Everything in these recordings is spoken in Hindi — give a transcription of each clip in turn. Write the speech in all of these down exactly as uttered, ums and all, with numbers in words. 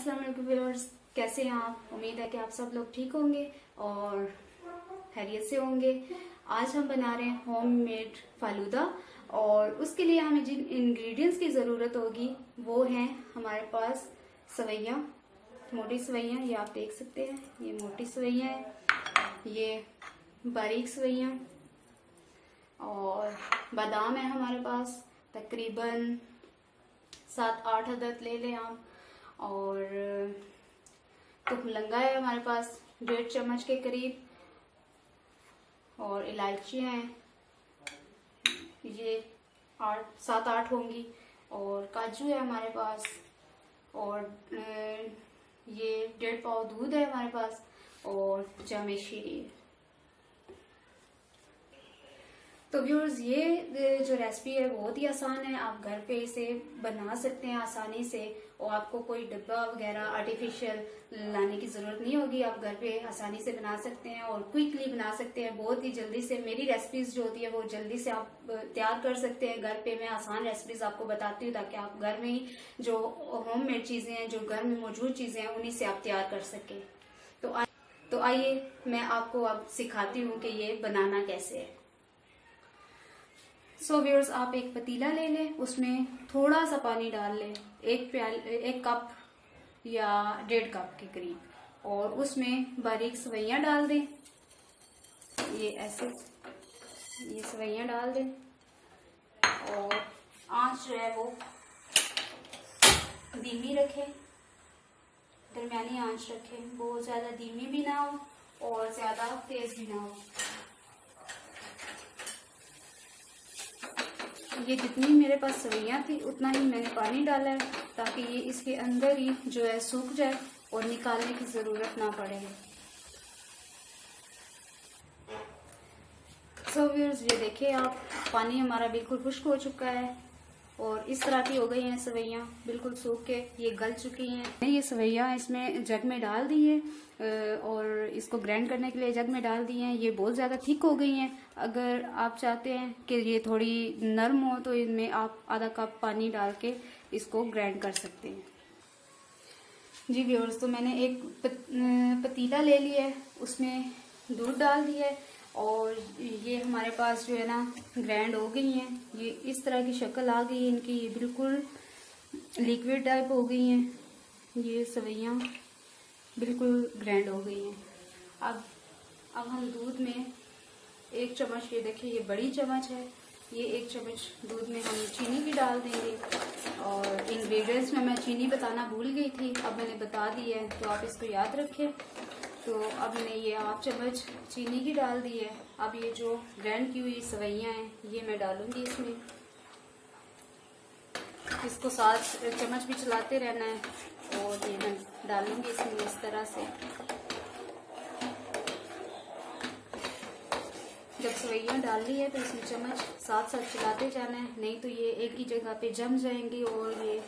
अस्सलाम वालेकुम व्यूअर्स, कैसे हैं आप। उम्मीद है कि आप सब लोग ठीक होंगे और खैरियत से होंगे। आज हम बना रहे हैं होम मेड फालूदा और उसके लिए हमें जिन इंग्रेडिएंट्स की ज़रूरत होगी वो हैं हमारे पास सवैयाँ, मोटी सवैयाँ, ये आप देख सकते हैं, ये मोटी सवैयाँ हैं, ये बारीक सवैयाँ और बादाम है हमारे पास तकरीबन सात आठ अदद ले लें आप। और कुमलंगा है हमारे पास डेढ़ चम्मच के करीब और इलायचियाँ हैं ये आठ सात आठ होंगी और काजू है हमारे पास और ये डेढ़ पाव दूध है हमारे पास और जामे शीरी। तो व्यूअर्स, ये जो रेसिपी है बहुत ही आसान है, आप घर पे इसे बना सकते हैं आसानी से और आपको कोई डब्बा वगैरह आर्टिफिशियल लाने की ज़रूरत नहीं होगी। आप घर पे आसानी से बना सकते हैं और क्विकली बना सकते हैं, बहुत ही जल्दी से। मेरी रेसिपीज़ जो होती है वो जल्दी से आप तैयार कर सकते हैं घर पे। मैं आसान रेसिपीज़ आपको बताती हूँ ताकि आप घर में ही जो होम मेड चीज़ें हैं, जो घर में मौजूद चीज़ें हैं, उन्हीं से आप तैयार कर सकें। तो आ, तो आइए मैं आपको अब सिखाती हूँ कि ये बनाना कैसे है। सो व्यूअर्स, आप एक पतीला ले लें, उसमें थोड़ा सा पानी डाल लें, एक प्याल एक कप या डेढ़ कप के करीब, और उसमें बारीक सवैयाँ डाल दें। ये ऐसे ये सवैयाँ डाल दें और आंच जो है वो धीमी रखें, दरमियानी आंच रखें, बहुत ज़्यादा धीमी भी ना हो और ज़्यादा तेज़ भी ना हो। ये जितनी मेरे पास सवैयाँ थी उतना ही मैंने पानी डाला है ताकि ये इसके अंदर ही जो है सूख जाए और निकालने की ज़रूरत ना पड़े। सो व्यूअर्स, ये देखिए आप, पानी हमारा बिल्कुल खुश्क हो चुका है और इस तरह की हो गई हैं सवैयाँ, बिल्कुल सूख के ये गल चुकी हैं। ये सवैयाँ इसमें जग में डाल दी है और इसको ग्राइंड करने के लिए जग में डाल दी हैं। ये बहुत ज़्यादा थिक हो गई हैं। अगर आप चाहते हैं कि ये थोड़ी नरम हो तो इनमें आप आधा कप पानी डाल के इसको ग्राइंड कर सकते हैं। जी व्यूअर्स, तो मैंने एक पतीला ले लिया है, उसमें दूध डाल दिया है और ये हमारे पास जो है ना ग्राइंड हो गई हैं। ये इस तरह की शक्ल आ गई है इनकी, ये बिल्कुल लिक्विड टाइप हो गई हैं। ये सवैयाँ बिल्कुल ग्राइंड हो गई हैं। अब अब हम दूध में एक चम्मच, ये देखिए ये बड़ी चम्मच है, ये एक चम्मच दूध में हम चीनी भी डाल देंगे। और इंग्रेडिएंट्स में मैं चीनी बताना भूल गई थी, अब मैंने बता दी है तो आप इसको याद रखें। तो अब मैंने ये हाफ चम्मच चीनी की डाल दी है। अब ये जो ग्राइंड की हुई सवैयाँ हैं ये मैं डालूंगी इसमें। इसको साथ चम्मच भी चलाते रहना है और ये मैं डालूंगी इसमें इस तरह से। जब सवैयाँ डाल ली है तो इसमें चम्मच साथ साथ चलाते जाना है, नहीं तो ये एक ही जगह पे जम जाएंगी और ये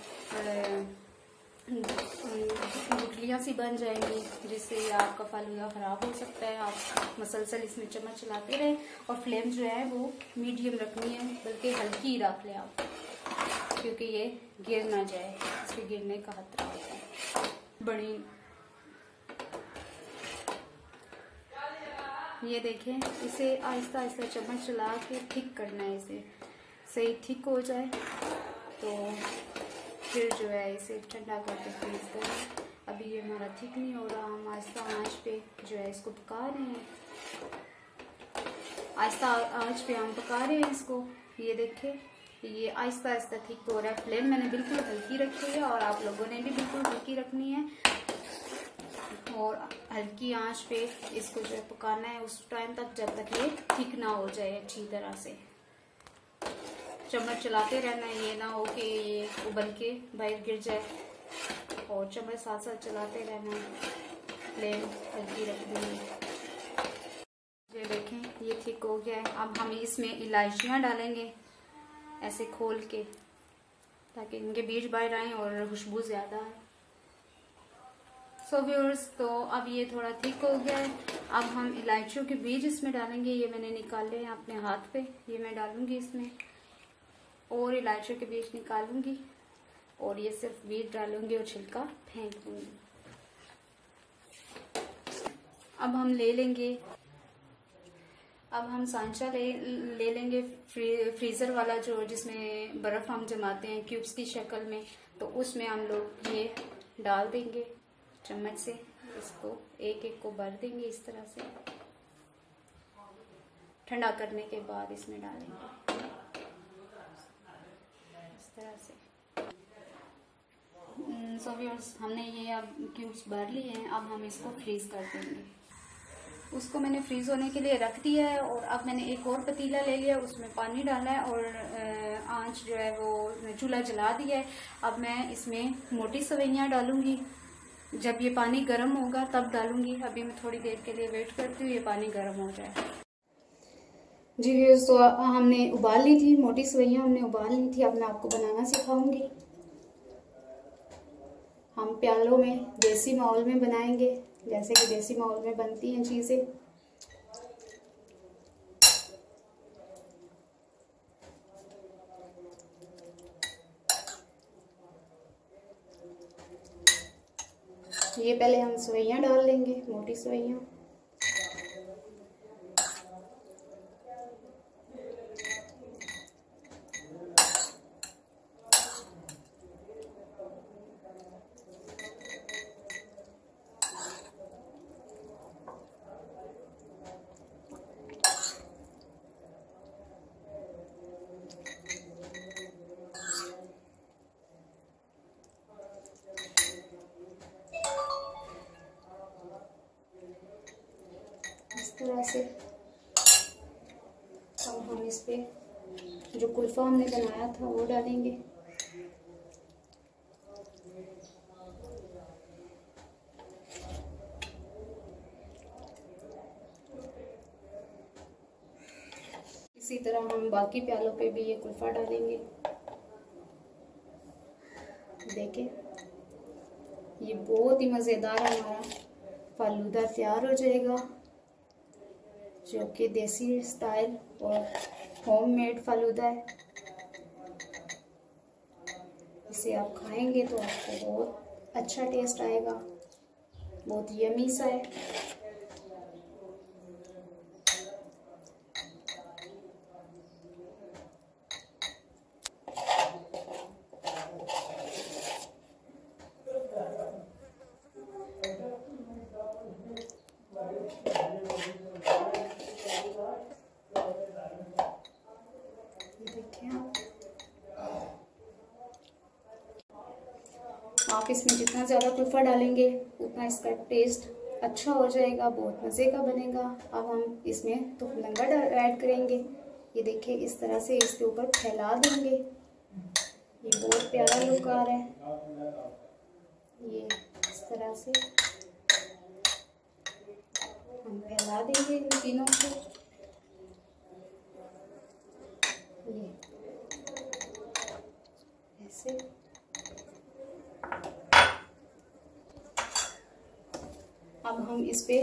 गुठलियाँ सी बन जाएंगी, जिससे आपका फालूदा ख़राब हो सकता है। आप मसलसल इसमें चम्मच चलाते रहें और फ्लेम जो है वो मीडियम रखनी है, बल्कि हल्की रख लें आप, क्योंकि ये गिर ना जाए, इसके गिरने का खतरा होता है। बड़ी ये देखें, इसे आहिस्ता आहिस्ता चम्मच चला के थिक करना है। इसे सही थिक हो जाए तो फिर जो है इसे ठंडा करके फ्रीज करें। अभी ये हमारा थिक नहीं हो रहा, हम आहिस्ता आंच पे जो है इसको पका रहे हैं, आहिस्ता आंच पे हम पका रहे हैं इसको। ये देखें, ये आहिस्ता आहिस्ता थिक हो रहा है। फ्लेम मैंने बिल्कुल हल्की रखी है और आप लोगों ने भी बिल्कुल हल्की रखनी है और हल्की आंच पे इसको जो है पकाना है उस टाइम तक जब तक ये थिक ना हो जाए अच्छी तरह से। चम्मच चलाते रहना है, ये ना हो कि ये उबल के बाहर गिर जाए, और चम्मच साथ साथ चलाते रहना है, फ्लेम हल्की रखनी है। ये देखें ये थिक हो गया है। अब हम इसमें इलायचियाँ डालेंगे ऐसे खोल के, ताकि इनके बीज बाहर आए और खुशबू ज़्यादा है। सो व्यूअर्स, तो अब ये थोड़ा थिक हो गया है। अब हम इलायचियों के बीज इसमें डालेंगे। ये मैंने निकाले हैं अपने हाथ पे, ये मैं डालूंगी इसमें और इलायचियों के बीज निकालूंगी और ये सिर्फ बीट डालूंगी और छिलका फेंक दूंगी। अब हम ले लेंगे अब हम सांचा ले ले लेंगे फ्री, फ्रीज़र वाला, जो जिसमें बर्फ़ हम जमाते हैं क्यूब्स की शक्ल में। तो उसमें हम लोग ये डाल देंगे चम्मच से, इसको एक एक को भर देंगे इस तरह से। ठंडा करने के बाद इसमें डालेंगे इस तरह से। सो व्यूअर्स, हमने ये अब क्यूब्स भर लिए हैं। अब हम इसको फ्रीज कर देंगे। उसको मैंने फ्रीज होने के लिए रख दिया है। और अब मैंने एक और पतीला ले लिया, उसमें पानी डाला है और आंच जो है वो चूल्हा जला दिया है। अब मैं इसमें मोटी सवैयाँ डालूंगी। जब ये पानी गर्म होगा तब डालूंगी। अभी मैं थोड़ी देर के लिए वेट करती हूँ, ये पानी गर्म हो जाए। जी व्यूअर्स, तो हमने उबाल ली थी मोटी सवैयाँ, हमने उबाल ली थी। अब मैं आपको बनाना सिखाऊंगी। हम प्यालों में देसी माहौल में बनाएंगे, जैसे कि देसी माहौल में बनती हैं चीज़ें। ये पहले हम सवैयाँ डाल लेंगे, मोटी सवैयाँ। तरह से अब हम इस पे जो कुल्फा हमने बनाया था वो डालेंगे। इसी तरह हम बाकी प्यालों पे भी ये कुल्फा डालेंगे। देखें, ये बहुत ही मज़ेदार हमारा फालूदा तैयार हो जाएगा, जो कि देसी स्टाइल और होममेड फालूदा है। इसे आप खाएंगे तो आपको बहुत अच्छा टेस्ट आएगा, बहुत यमी सा है। आप इसमें जितना ज़्यादा कुल्फा डालेंगे उतना इसका टेस्ट अच्छा हो जाएगा, बहुत मज़े का बनेगा। अब हम इसमें तो लंगा ऐड करेंगे। ये देखिए, इस तरह से इसके ऊपर फैला देंगे। ये बहुत प्यारा लुक आ रहा है। ये इस तरह से हम फैला देंगे इन तीनों को। ये ऐसे अब हम इस पे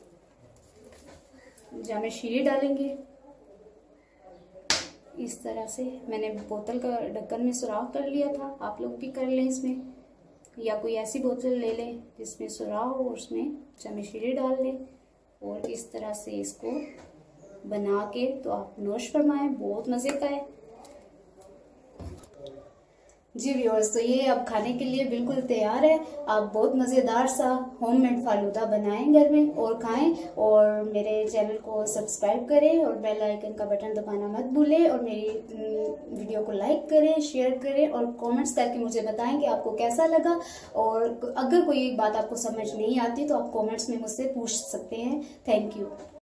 जामे शीरी डालेंगे। इस तरह से मैंने बोतल का ढक्कन में सुराख कर लिया था, आप लोग भी कर लें इसमें, या कोई ऐसी बोतल ले लें जिसमें सुराख हो, उसमें जामे शीरी डाल लें और इस तरह से इसको बना के तो आप नोश फरमाएं। बहुत मज़े का है। जी व्यूअर्स, तो ये अब खाने के लिए बिल्कुल तैयार है। आप बहुत मज़ेदार सा होममेड फालूदा बनाएं घर में और खाएं। और मेरे चैनल को सब्सक्राइब करें और बेल आइकन का बटन दबाना मत भूलें। और मेरी वीडियो को लाइक करें, शेयर करें और कमेंट्स करके मुझे बताएं कि आपको कैसा लगा। और अगर कोई बात आपको समझ नहीं आती तो आप कमेंट्स में मुझसे पूछ सकते हैं। Thank you.